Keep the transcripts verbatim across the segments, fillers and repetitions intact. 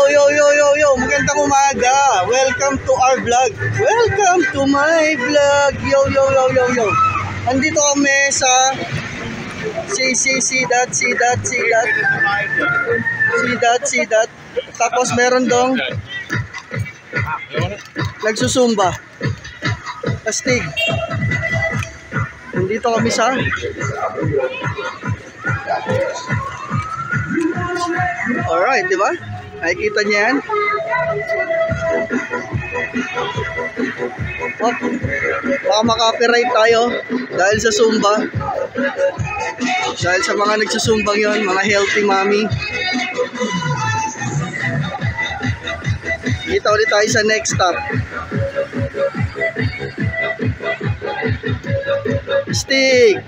yo, yo, yo, yo. Magandang umaga. Welcome to our vlog. Welcome to my vlog. Yo, yo, yo, yo, yo. Andito kami sa si, si, si, that, si, that, si, that. Si, that, si, that. Tapos meron dong nagsusumba. Astig. Nandito kami sa alright, di ba? Nakikita niya yan. Oh, baka maka-copyright tayo dahil sa Zumba. Dahil sa mga nagsusumbang yon, mga healthy mommy. Kita ulit tayo sa next stop. Stick!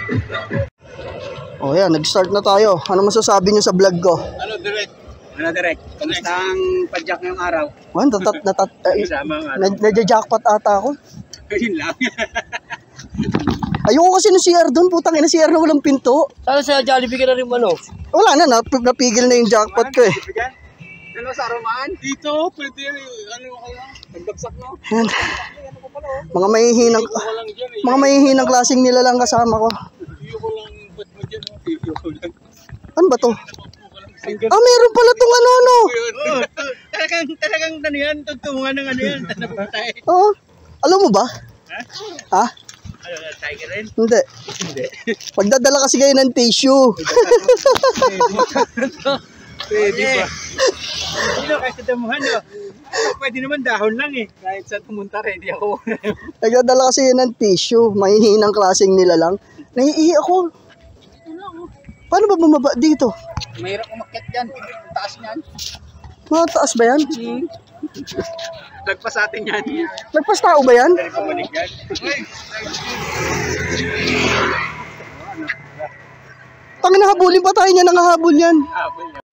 Oh yan, nag-start na tayo. Ano masasabi nyo sa vlog ko? Ano, direct? Ano, direct? Kamusta ang padyak ngayong araw? Man, natat, natat, uh, nadya-jackpot ata ako. Yun lang. Ayoko kasi ng C R doon, putang ina, C R na walang pinto. Sana sa Jollibee ka na rin ano? Wala na, nap napigil na yung jackpot ko eh. Ano sa Roman? Dito, pwede yan. Ano ka lang? Nagbagsak no? Yan. Mga mahihinang, mga mahihinang klaseng nila lang kasama ko. Iyo ko lang, ba't mo dyan? Iyo ko lang. Ano ba to? Ah, meron pala tong ano, ano. Talagang, talagang ano yan, tugtungan ng ano yan. Oo. Alam mo ba? Ha? Ha? Ano, tiger rin? Hindi. Hindi. Pagdadala kasi kayo ng tissue. Pwede ba? Hindi na, kahit damuhan no. Pwede naman dahon lang eh. Kahit saan pumunta ready ako. Nagdadala kasi yun ng tissue. Mahihinang klaseng nila lang. Naiihi ako. Paano ba bumaba dito? Mahirap umakyat dyan. Taas niyan. Mataas ba yan? Hmm. Lagpas atin yan. Nagpas tao ba yan? Dari pamanig yan. Pang nahabulin pa tayo niya, nangahabol yan. Habol yan.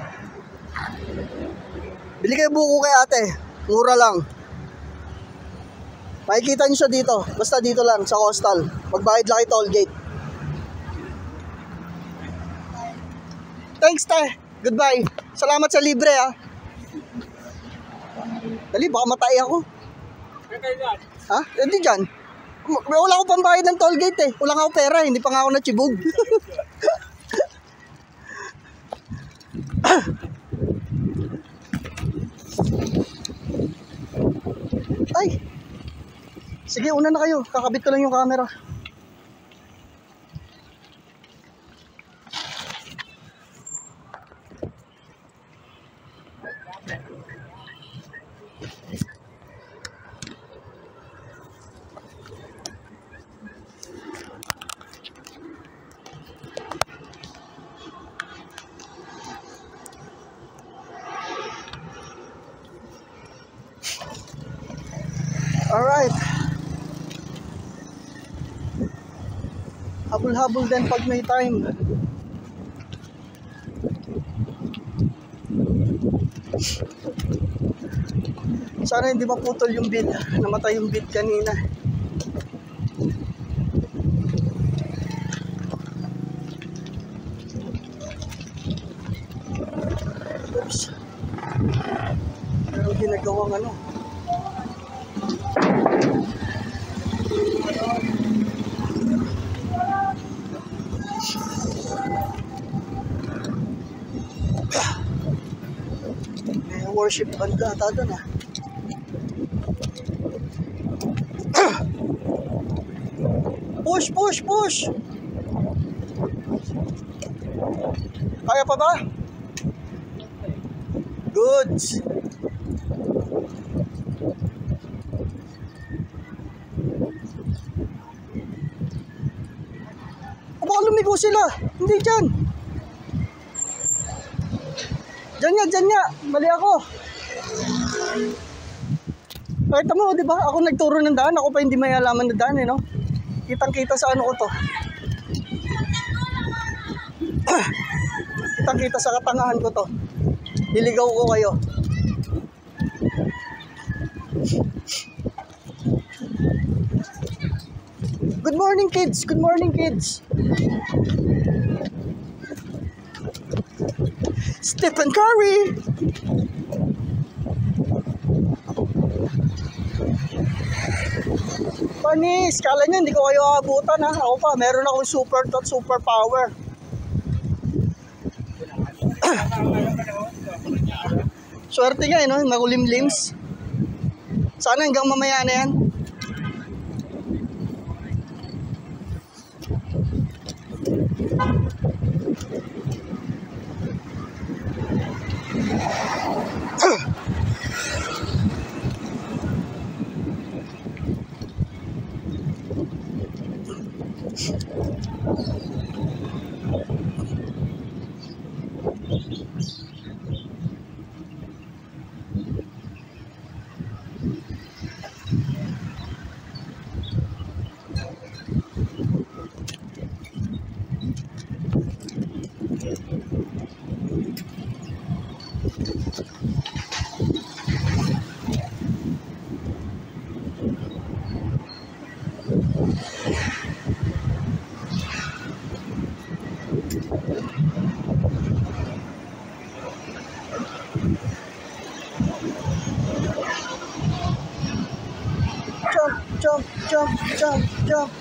Bili kayo buko kay ate. Mura lang. Makikita nyo siya dito. Basta dito lang, sa Coastal. Magbayad lang kay toll gate. Thanks, te. Goodbye. Salamat sa libre, ha. Dali, baka matay ako. Ha? Hindi dyan. Wala akong pambayad ng toll gate, eh. Wala nga ako pera, hindi pa nga ako natibog. Ay. Sige, una na kayo. Kakabit ko lang yung camera. Alright. Habol-habol din pag may time. Sana hindi maputol yung bid. Namatay yung bid kanina. Oops. Pero ginagawang ano. May worship band ata doon ah. Push, push, push! Kaya pa ba? Goods! Baka lumigo sila. Hindi dyan. Dyan nga, dyan nga. Mali ako. Kahit mo, di ba? Ako nagturo ng daan. Ako pa hindi may alaman ng daan, eh, no? Kitang-kita sa ano ko to. Kitang-kita sa katangahan ko to. Niligaw ko kayo. Good morning, kids. Good morning, kids. Stephen Curry. Panis, kala nyo hindi ko kayo aabutan ha. Ako pa, meron akong super tot super power. Swerte nga eh, no? Nakulimlims. Sana hanggang mamaya na yan. Jump, jump, jump, jump.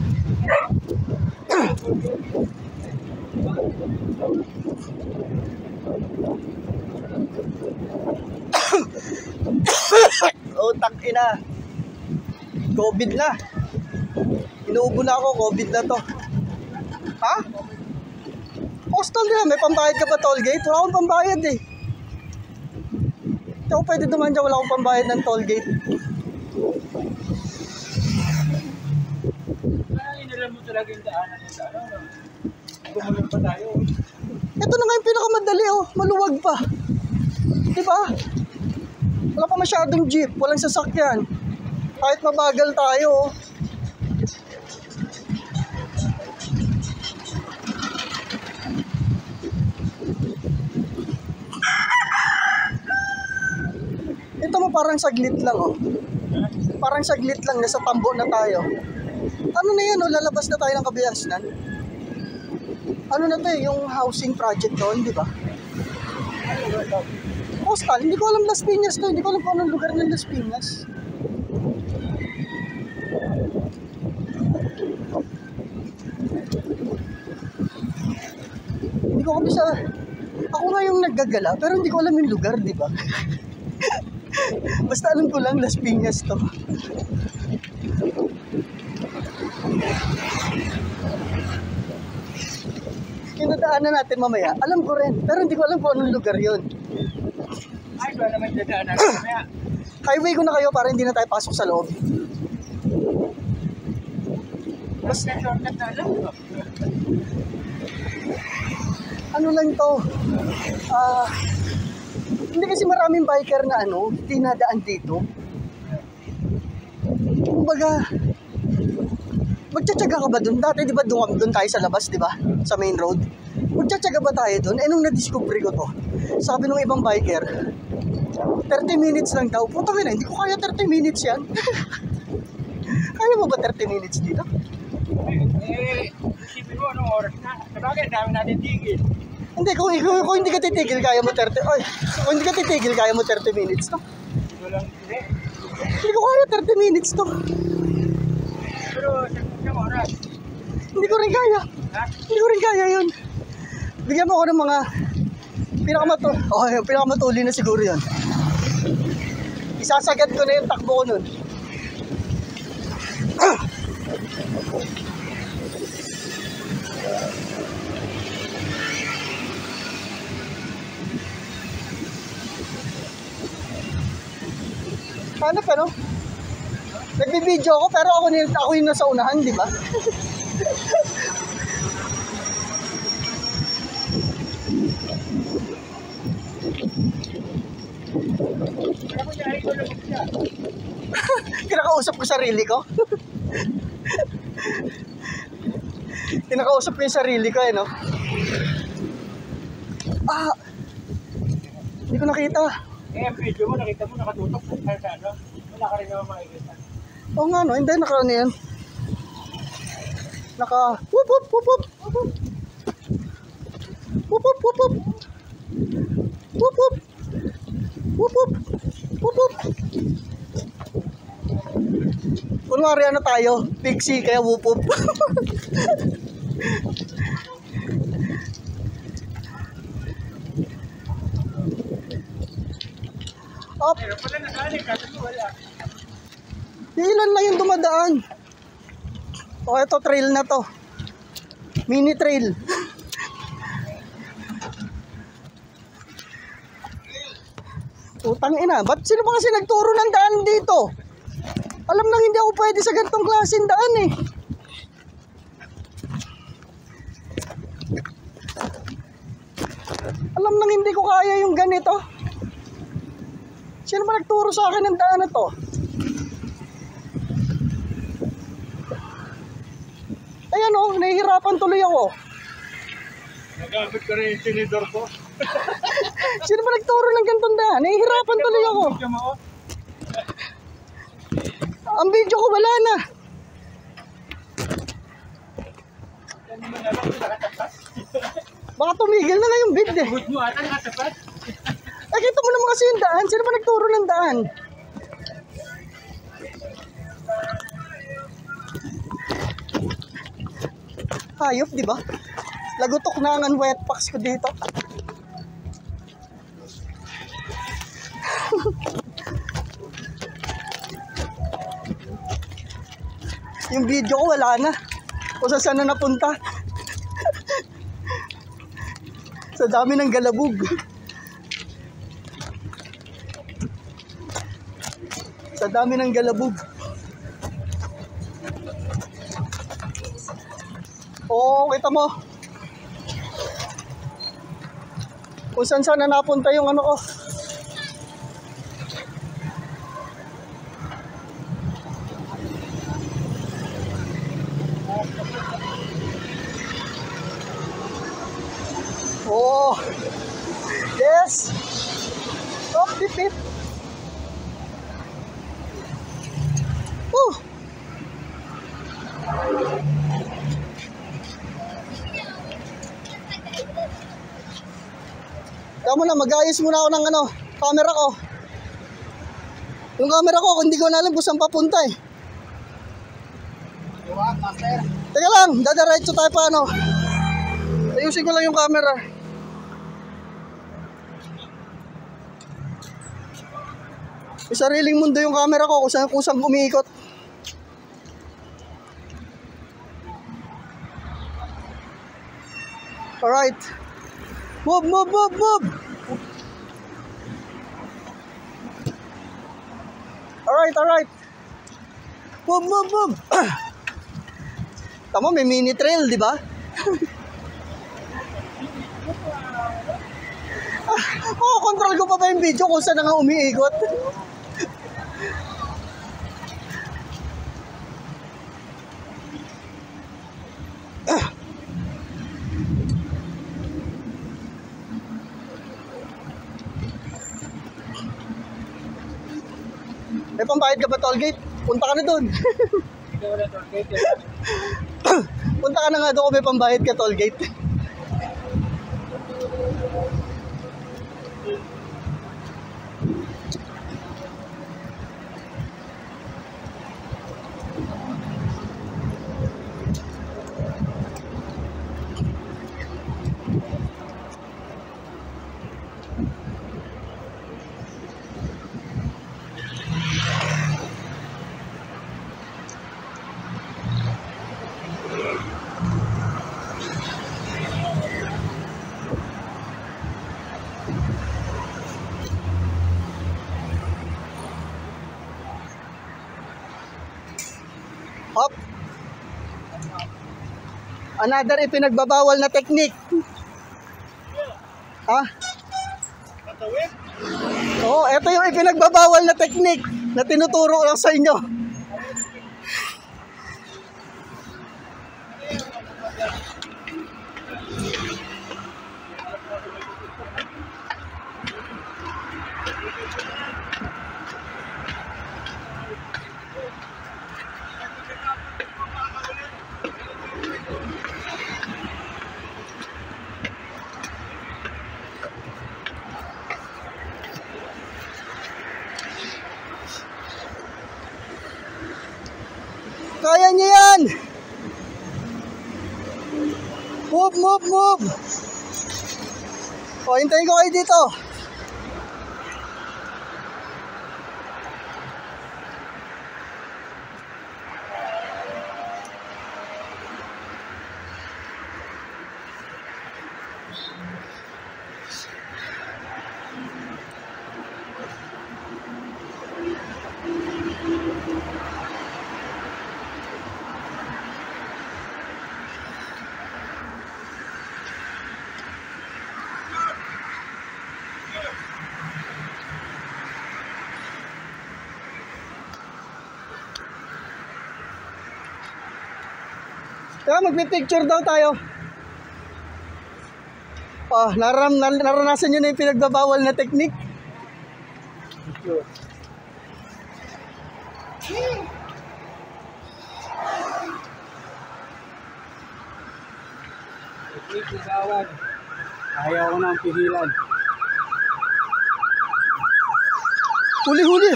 Utak ina. COVID na. Inuubo na ako, COVID na to. Ha? Postal na, may pambayad ka ba toll gate? Wala akong pambayad eh. Hindi ako pwede duman dyan, wala akong pambayad ng toll gate. Alam mo talaga yung daanan yung daanan. Gumulong pa tayo. Ito na nga yung pinakamadali oh. Maluwag pa. Diba? Wala pa masyadong jeep. Walang sasakyan. Kahit mabagal tayo oh. Ito mo parang saglit lang oh. Parang saglit lang. Nasa tambo na tayo. Ano na yan, oh, lalabas na tayo ng Kabayasnan. Ano na to eh, yung housing project doon, di ba? Postal, hindi ko alam Las Piñas to, hindi ko alam kung anong lugar ng Las Piñas. Hindi ko kabisa, ako nga yung naggagala, pero hindi ko alam yung lugar, di ba? Basta alam ko lang, Las Piñas to. Kinadaanan natin mamaya, alam ko rin, pero hindi ko alam kung anong lugar yun. Ay, ba naman dadaanan natin mamaya? Highway ko na kayo para hindi na tayo pasok sa loob. Mas na shortcut na alam ko. Ano lang to? Ah, uh, hindi kasi maraming biker na ano, dinadaan dito. Kumbaga, magtsatsaga ka ba dun? Dati di ba doon, doon tayo sa labas, di ba? Sa main road. Magtsatsaga ba tayo dun? Eh nung na-discover ko to, sabi nung ibang biker, thirty minutes lang daw. Puta ka na, hindi ko kaya thirty minutes yan. Kaya mo ba thirty minutes dito? Eh, isipin mo anong oras na. Sabagay, dami natin tigil. Hindi, kung, kung, kung hindi ka titigil, kaya mo thirty, ay, kung hindi ka titigil, kaya mo thirty minutes to. Walang hindi. Hindi ko kaya thirty minutes to. Pero, sa mga oras. Hindi ko rin kaya. Ha? Hindi ko rin kaya yun. Bigyan mo ako ng mga pinakamato, oh, yung pinakamatuli na siguro yun. Isasagad ko na yung takbo ko nun. Hanap ano? Nagbibideo ako pero ako, ako yung nasa unahan, di ba? Kinakausap ko sarili ko. Kinakausap ko yung sarili ko eh, no? Ah! Hindi ko nakita. Eh, ang video mo, nakita mo, nakatutok sa ano. Wala ka rin naman makikita. Oo nga, no? Hindi, naka ano yan. Naka... Whoop, whoop, whoop, whoop. Whoop, whoop, whoop, whoop. Whoop, whoop. Whoop, whoop. Whoop, whoop. Kunwari ano tayo, pixie, kaya whoop-whoop. Up. Pero pala nakaanin ka, wala. Ilan lang yung dumadaan. O, ito, trail na to. Mini trail. Utang ina, ba't sino ba kasi nagturo ng daan dito? Alam nang hindi ako pwede sa ganitong klaseng daan eh. Alam nang hindi ko kaya yung ganito. Sino ba nagturo sa akin ng daan na to? Ayan o, oh, nahihirapan tuloy ako. Nagamit ko rin yung tinidor ko. Sino ba nagturo ng ganitong daan? Nahihirapan tuloy ako. Ang video ko wala na. Baka tumigil na nga yung vid eh. Good mo ata nakatapat. Nakita mo naman kasi yung daan. Sino ba nagturo ng daan? Hayop, di ba? Lagutok na ang wet packs ko dito. Yung video ko wala na. O sa saan na napunta? Sa dami ng galabog. Sa dami ng galabog. Oo, kita mo. Kung saan saan na napunta yung ano ko. Oh, yes. Stop, pip, pip. Oh. Tama na, mag-ayos muna ako ng ano, camera ko. Yung camera ko, hindi ko na alam kung saan papunta eh. Teka lang, dadaretso tayo pa ano. Ayusin ko lang yung camera. May sariling mundo yung camera ko kung saan kusang umiikot. Alright. Move, move, move, move. Alright, alright. Move, move, move. Tama, may mini trail, di ba? Oh, control ko pa ba yung video kung saan na nga umiikot? May pambayad ka ba tollgate? Punta ka na doon. Hindi wala tollgate. Punta ka na nga doon kung may pambayad ka tollgate. Hop. Another ipinagbabawal na technique. Ha? Patawid? Oo, ito yung ipinagbabawal na technique na tinuturo lang sa inyo. yan. Move, move, move. O, hintayin ko kayo dito. Kaya magpipicture daw tayo. Oh, naram, nar naranasan nyo na yung pinagbabawal na technique. Technique ligawan. Ayaw ko nang pigilan. Huli-huli.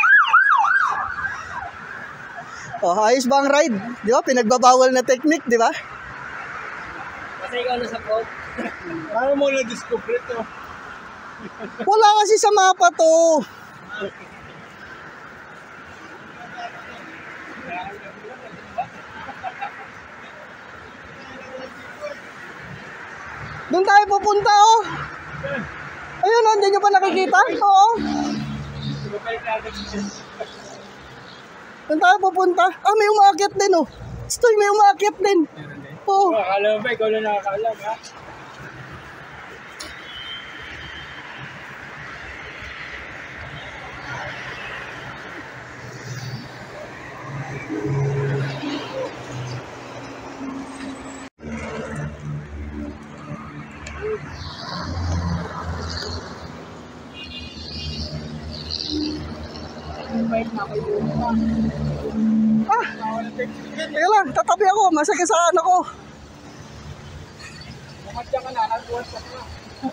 Oh, ayos ba ang ride? Di ba? Pinagbabawal na technique, di ba? Kasi ikaw na sa coat. Paano mo na-discover ito? Wala kasi sa mapa to. Doon tayo pupunta, oh. Ayun, hindi nyo pa nakikita? Oo. Doon tayo pupunta. Ah, may umakyat din, oh. Stoy, may umakyat din. Oo. Oh, akala mo ba? Ikaw lang nakakalam, ha? Ah, teka lang, tatabi ako. Masagasaan ako. Pumatya ka na, nagbuwas ka na.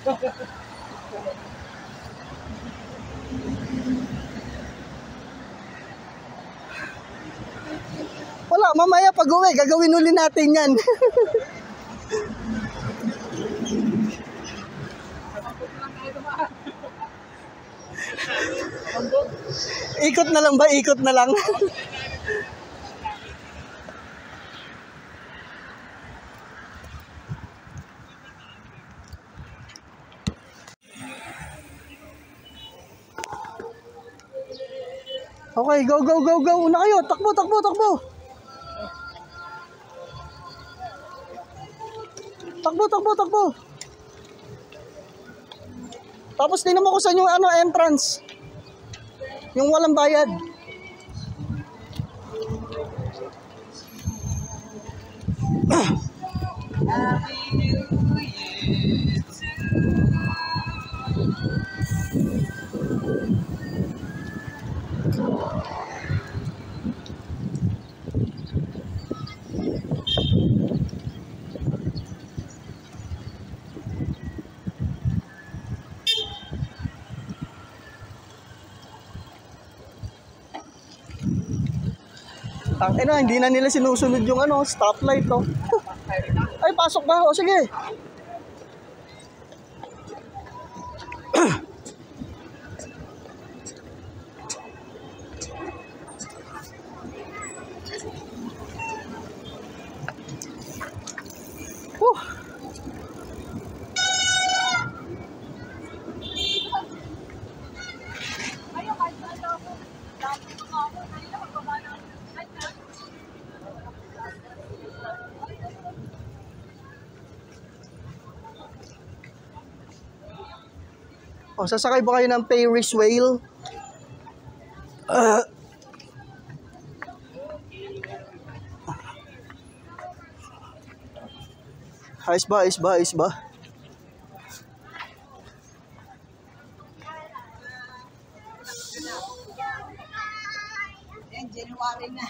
Wala, mamaya pag uwi, gagawin uli natin yan. Ikot na lang ba? Ikot na lang. Okay, go, go, go, go. Una kayo. Takbo, takbo, takbo. Takbo, takbo, takbo. Tapos tingnan mo kung saan yung ano, entrance. Yung walang bayad. Tangke na, hindi na nila sinusunod yung ano, stoplight, no? Ay, pasok ba? O sige. Whew. O, sasakay ba kayo ng Ferris wheel? Uh, ayos ba, ayos ba, ayos ba? January na.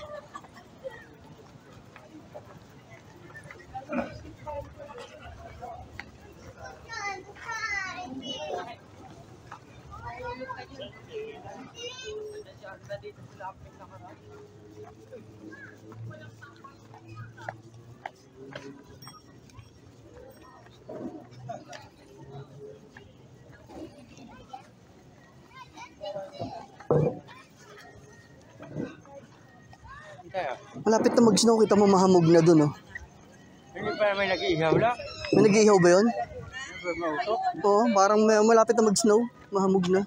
Malapit na mag-snow, kita mo mahamog na dun, oh. Hindi pa may nag-iihaw lang. May nag-iihaw ba yun? Mautok. Oo, parang may, malapit na mag-snow, mahamog na.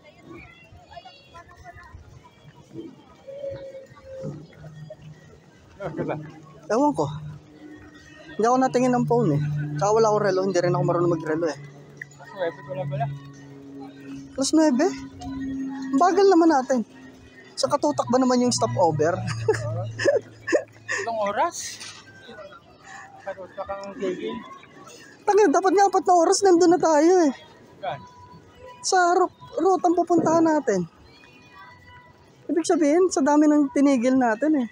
Ano diba? Ewan ko. Hindi ako natingin ng phone eh. Tsaka wala akong relo, hindi rin ako marunong mag-relo eh. Webit ko lang pala. Plus nuebe? Ang bagal naman natin. Sa katutak ba naman yung stopover? Ilang oras? Katutak ang tigil. Tangin, dapat nga apat na oras nandun na tayo eh. Saan? Sa route route ang pupuntahan natin. Ibig sabihin, sa dami ng tinigil natin eh.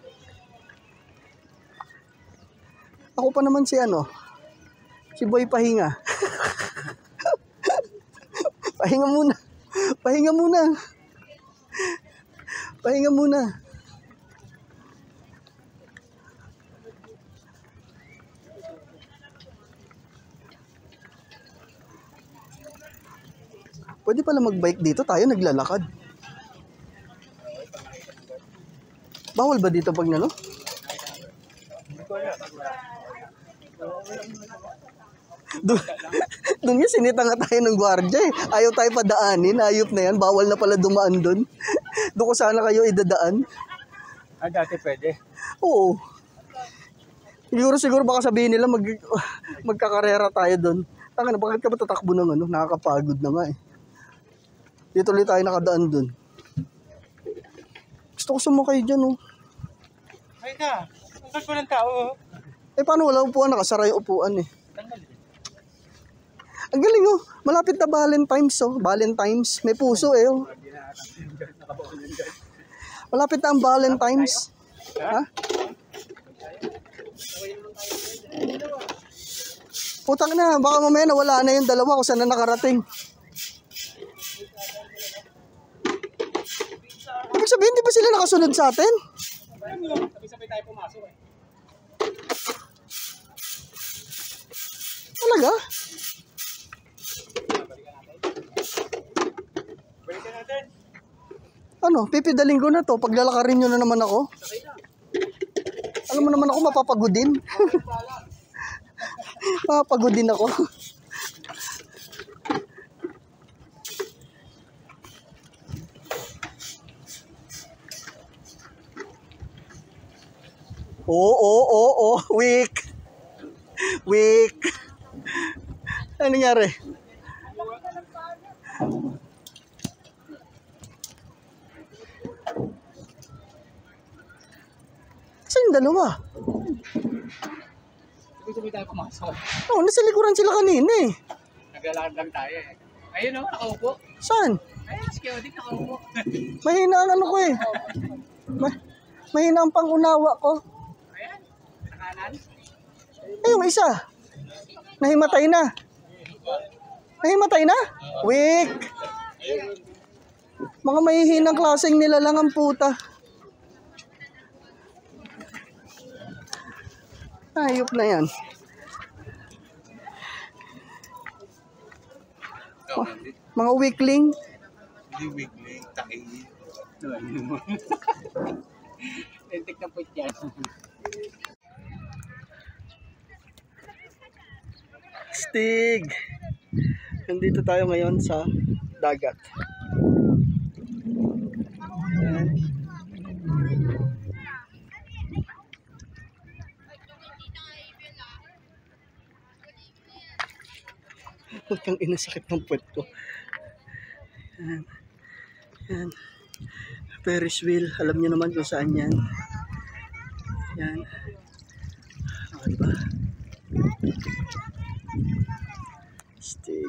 Ako pa naman si ano, si Boy Pahinga. Pahinga muna. Pahinga muna. Pahinga muna. Pwede pala mag-bike dito, tayo naglalakad. Bawal ba dito pag nano? Doon, doon yung sinita nga tayo ng gwardiya eh. Ayaw tayo padaanin, ayop na yan. Bawal na pala dumaan doon. Doon ko sana kayo idadaan. Ah, dati pwede. Oo. Siguro siguro baka sabihin nila mag, magkakarera tayo doon. Taka na, bakit ka ba tatakbo ng ano? Nakakapagod na nga eh. Dito ulit tayo nakadaan doon. Gusto ko sumakay dyan oh. Ay na, ang ko ng tao. Eh paano wala upuan? Nakasara yung upuan eh. Ang galing oh. Malapit na Valentine's oh. Valentine's. May puso eh oh. Malapit na ang Valentine's. Ha? Putang na. Baka mamaya nawala na yung dalawa kung saan na nakarating. Ibig sabihin, di ba sila nakasunod sa atin? Sabay-sabay tayo pumasok eh. Talaga? Balikan natin. Ano, pipidaling ko na to. Paglalakarin nyo na naman ako. Alam mo naman ako, mapapagodin. Mapapagodin ako. Oo, oo, oo, oo. Weak. Weak. Ano nangyari? Saan yung dalawa? Sabay-sabay tayo pumasok. Oo, nasa likuran sila kanina eh. Naglalakad lang tayo eh. Ayun o, nakaupo. Saan? Ayun, si Kevin nakaupo. Mahina ang ano ko eh. Ma- mahina ang pangunawa ko. Ayan, sa kanan. Eh, yung isa. Nahimatay na. Nahimatay na? Weak. Mga mahihinang klaseng nila lang ang puta. Ayop na yan. Ma- mga weakling. Hindi weekly, tayo. Lentik na po yan. Stig. Nandito tayo ngayon sa dagat. Ayan. Putang ina, sakit ng puwet ko. Ayan. Ayan. Ferris wheel. Alam niyo naman kung saan yan. Ayan. O, diba? Stig.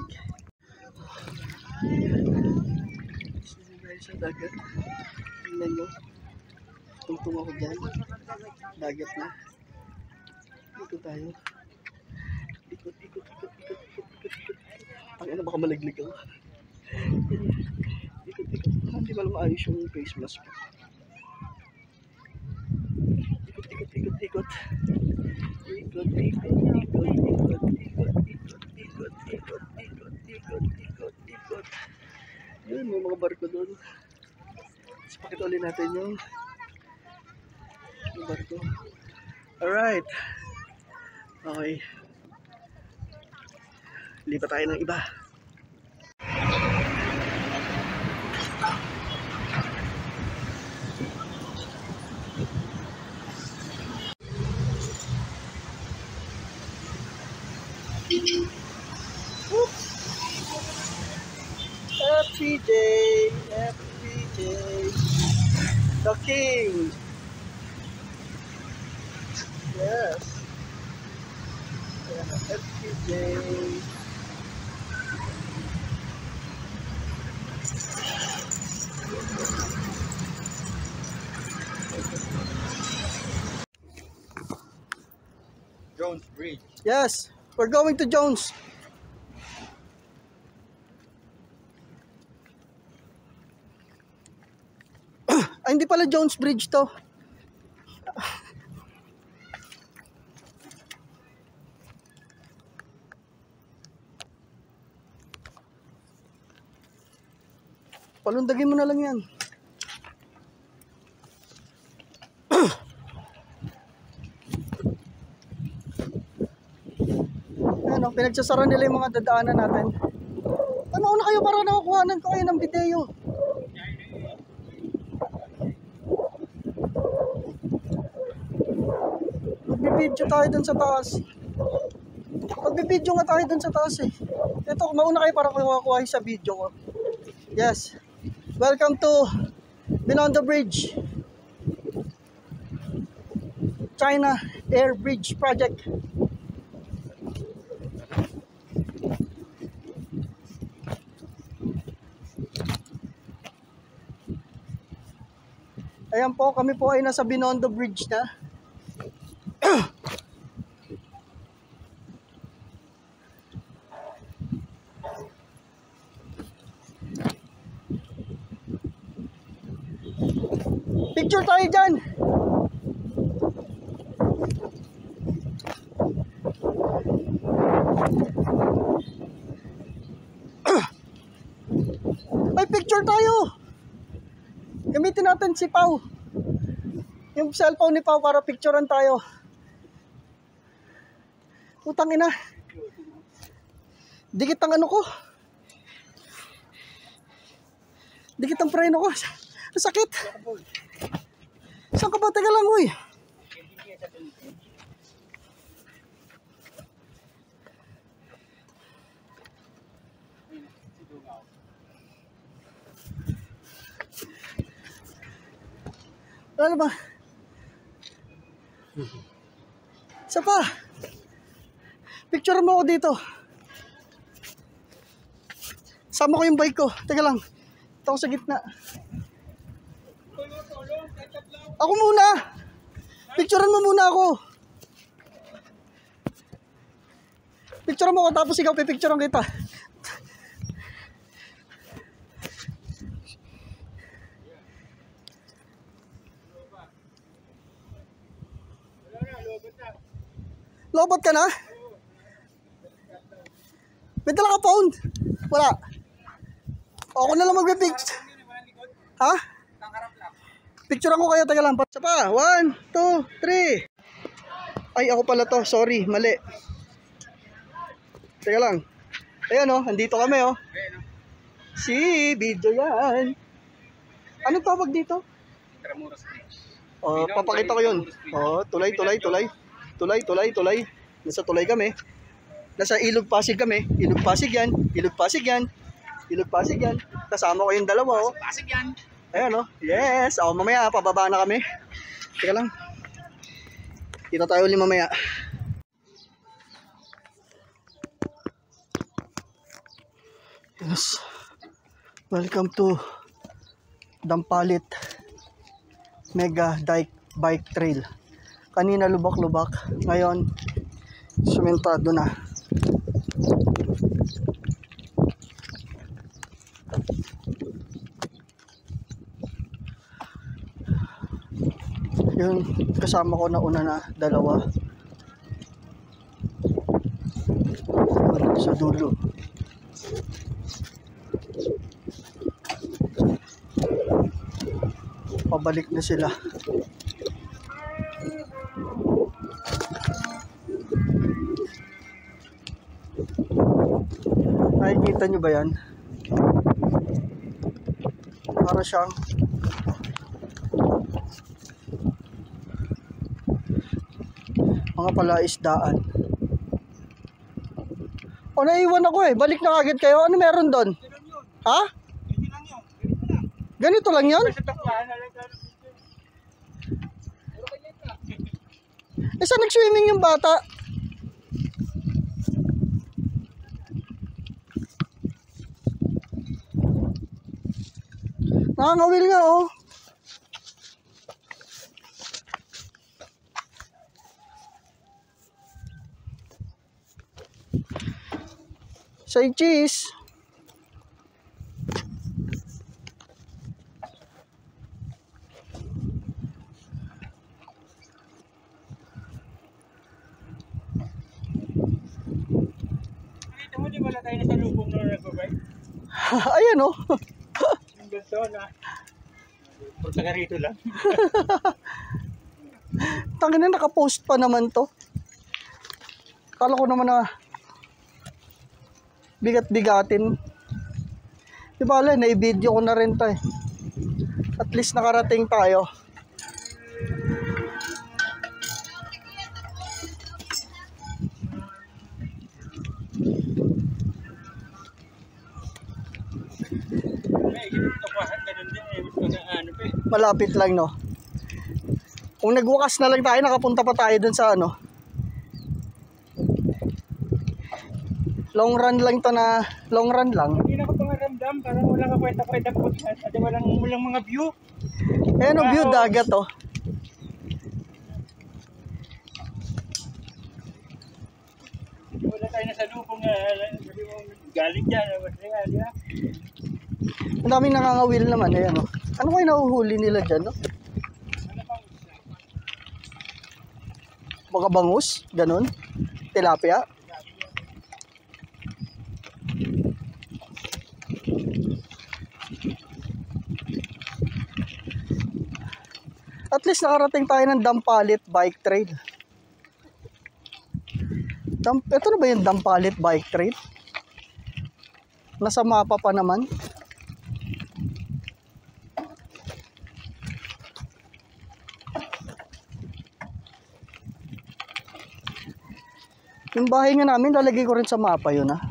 Stig tayo sa dagat. Tingnan nyo. Tungtung ako dyan. Dagat na. Dito tayo. Ikot, ikot, ikot, ikot, ikot, ikot, ikot. Ang ina, baka malaglig ako. Ikot, ikot. Hindi pala maayos yung face mask. Ikot, ikot, ikot, ikot. ikot, ikot, ikot, ikot, ikot, ikot, ikot, ikot, ikot, ikot, ikot, ikot. Yun, may mga barko doon. Tapos pakita ulit natin yung, yung barko. Alright. Okay. Lipat tayo ng iba. Oops. F P J, F P J, the king. Yes. Ayan, F P J. Jones Bridge. Yes, we're going to Jones. Ay, hindi pala Jones Bridge to. Palundagin mo na lang yan. Ano, pinagsasara nila yung mga dadaanan natin. Ano na kayo para nakakuhanan ko kayo ng video? Magbibideo tayo dun sa taas. Magbibideo nga tayo dun sa taas eh. Ito, mauna kayo para kuha-kuha sa video ko. Yes. Welcome to Binondo Bridge. China Air Bridge Project. Ayan po, kami po ay nasa Binondo Bridge na. Picture tayo dyan. Ay, picture tayo. Gamitin natin si Pau. Yung cellphone ni Pau para picturean tayo. Putang ina. Dikit ang ano ko. Dikit ang preno ko. Sakit. Saan ka ba? Teka lang, uy. Ano ba? Isa pa. Picture mo ako dito. Sama ko yung bike ko. Teka lang. Ito ako sa gitna. Ako muna. Picturean mo muna ako. Picturean mo ako tapos ikaw pipicturean kita. Lobot ka na? May dala ka phone? Wala. Ako na lang magpipicture. Ha? Picturean ko kayo, taga lang. Isa pa. One, two, three. Ay, ako pala to. Sorry, mali. Teka lang. Ayan o, oh, andito kami o. Oh. Si, video yan. Anong tawag dito? Intramuros Bridge. Oh, papakita ko yun. Oh, tulay, tulay, tulay. Tulay, tulay, tulay. Nasa tulay kami. Nasa Ilog Pasig kami. Ilog Pasig yan. Ilog Pasig yan. Ilog Pasig yan. Kasama ko yung dalawa oh. Pasig yan. Ayan oh. Yes. Oh, mamaya pababa na kami. Teka lang. Kita tayo ulit mamaya. Yes. Welcome to Dampalit Mega Dike Bike Trail. Kanina lubak-lubak, ngayon sumentado na. Yung kasama ko na una na dalawa, dulo. Pabalik na sila. Nakikita nyo ba yan? Para siyang mga palaisdaan. O, naiwan ako eh. Balik na agad kayo. Ano meron doon? Ha? Ganito lang yun? Eh, saan nag-swimming yung bata? Nakangawil nga oh. Say cheese. Nakita mo, di wala tayo na sa lubong na nagbabay? Ayan oh. Yung ganito na. Punta ka rito lang. Tangin na, nakapost pa naman to. Kala ko naman na bigat-bigatin. Di ba ala, na-video ko na rin to eh. At least nakarating tayo. Malapit lang no. Kung nagwakas na lang tayo, nakapunta pa tayo dun sa ano. Long run lang to na, long run lang. Hindi na ko pangaramdam, parang walang kakwenta-kwenta po. Kasi walang, walang mga view. Eh ano view, dagat oh. Wala tayo na sa lubong na galing dyan. Ang daming nakangawil naman, ayan oh. Ano kayo nahuhuli nila dyan no? Baka bangus, ganun. Tilapia. At least nakarating tayo ng Dampalit Bike Trail. Damp ito na ba yung Dampalit Bike Trail? Nasa mapa pa naman. Yung bahay nga namin, lalagay ko rin sa mapa yun ha.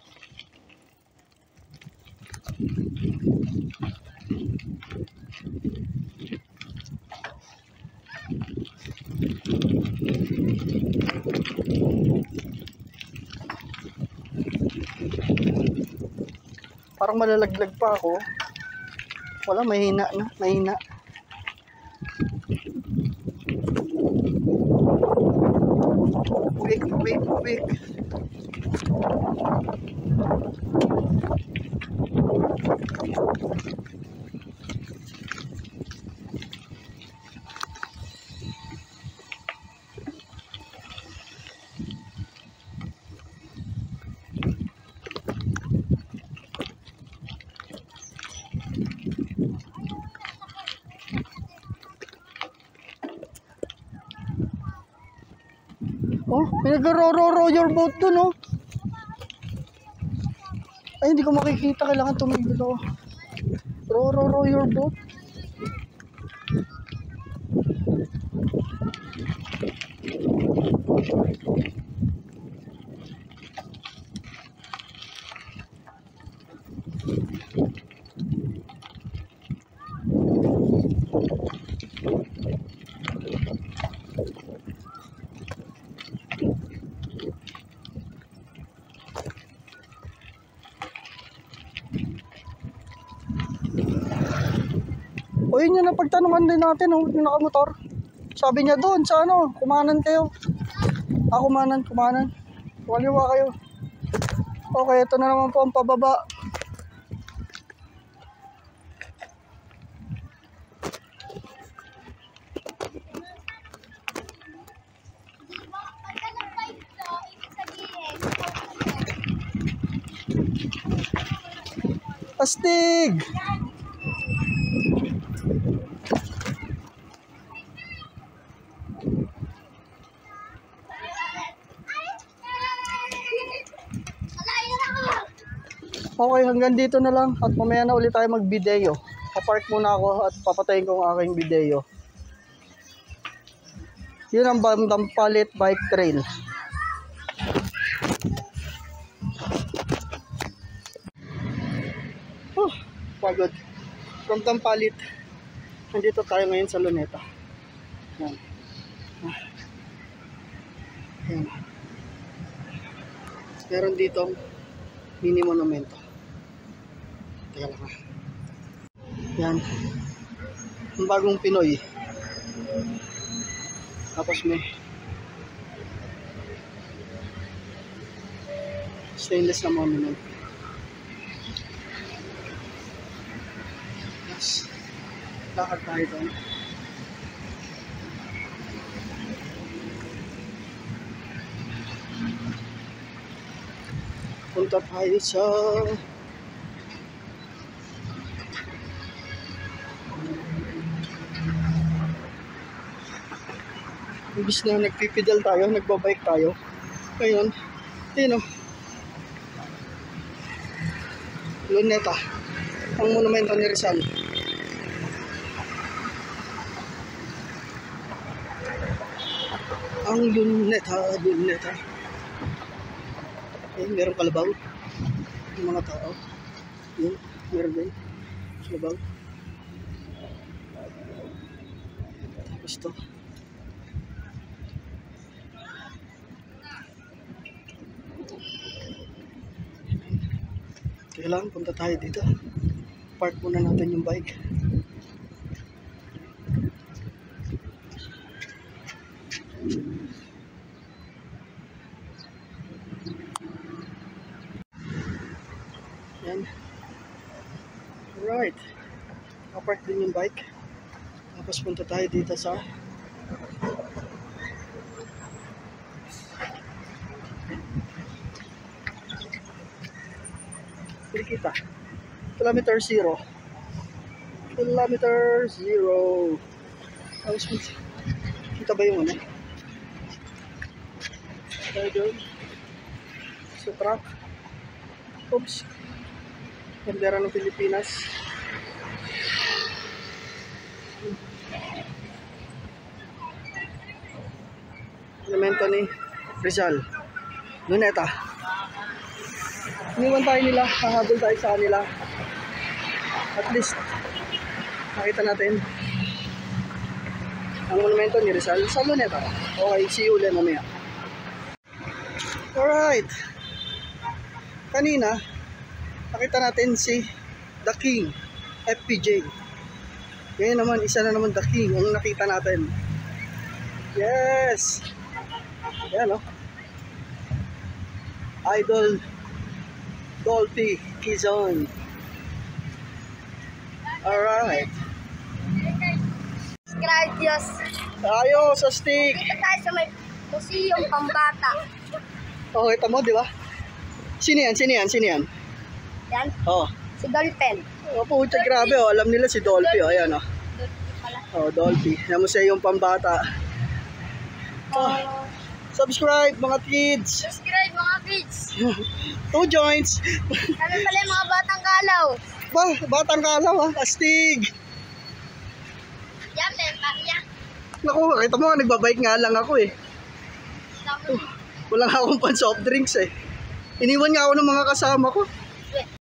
Parang malalaglag pa ako. Wala, mahina na, mahina. Quick, quick, quick. Oh, pinag-ro-ro-ro your boat dun, oh. Ay, hindi ko makikita. Kailangan tumigil ako. Ro-ro-ro your boat. O yun yung napagtanungan din natin, oh, yung nakamotor. Sabi niya doon sa ano, kumanan kayo. Ah, kumanan, kumanan. Waliwa kayo. Okay, ito na naman po ang pababa. Astig! Okay, hanggang dito na lang at mamaya na ulit tayo mag-video. Papark muna ako at papatayin ko ang aking video. Yun ang Dampalit Bike Trail. Oh, pagod. From Dampalit, nandito tayo ngayon sa Luneta. Yan. Yan. Meron dito mini monumento. Teka lang ha. Yan. Ang bagong Pinoy. Tapos may stainless na monument. Yes. Lakad tayo doon. Punta tayo sa imbis na nagpipidal tayo, nagbabike tayo. Ngayon, yun o. Luneta. Ang monumento ni Rizal. Ang Luneta, Luneta. Eh, meron kalabaw. Yung mga tao. Yun, meron din. Kalabaw. Tapos to. Kailangan punta tayo dito. Park muna natin yung bike. Yan. Alright. Nakapark din yung bike. Tapos punta tayo dito sa hindi kita. Kilometer zero. Kilometer zero. Tapos kita ba yung ano? Tayo doon. Sa truck. Oops. Bandera ng Pilipinas. Elemento ni Rizal. Luneta. Iniwan tayo nila, hahabol tayo sa kanila. At least, nakita natin ang monumento ni Rizal sa Luneta. Okay, see you ulit mamaya. Alright. Kanina, nakita natin si The King, F P J. Ngayon naman, isa na naman The King ang nakita natin. Yes! Yan o. Idol Dolphy Quezon. Alright. Subscribe, Diyos. Tayo sa stick. Dito tayo sa may museum pambata. Oh, kita mo, di ba? Sino yan? Sino yan? Sino yan? Yan, Oh. si Dolphin. Oh, pucha, grabe oh. Alam nila si Dolphy. Oh, ayan oh. Dolphin pala. Oh, Dolphy. Yan mo sa yung pambata. Oh. Subscribe mga kids. Subscribe, mga kids. Two joints. Kami pala yung mga batang kalaw. Ba, batang kalaw ah. Astig. Yan, Pempa. Naku, kita mo, nagbabike nga lang ako eh. Yan. Wala nga akong pan soft drinks eh. Iniwan nga ako ng mga kasama ko.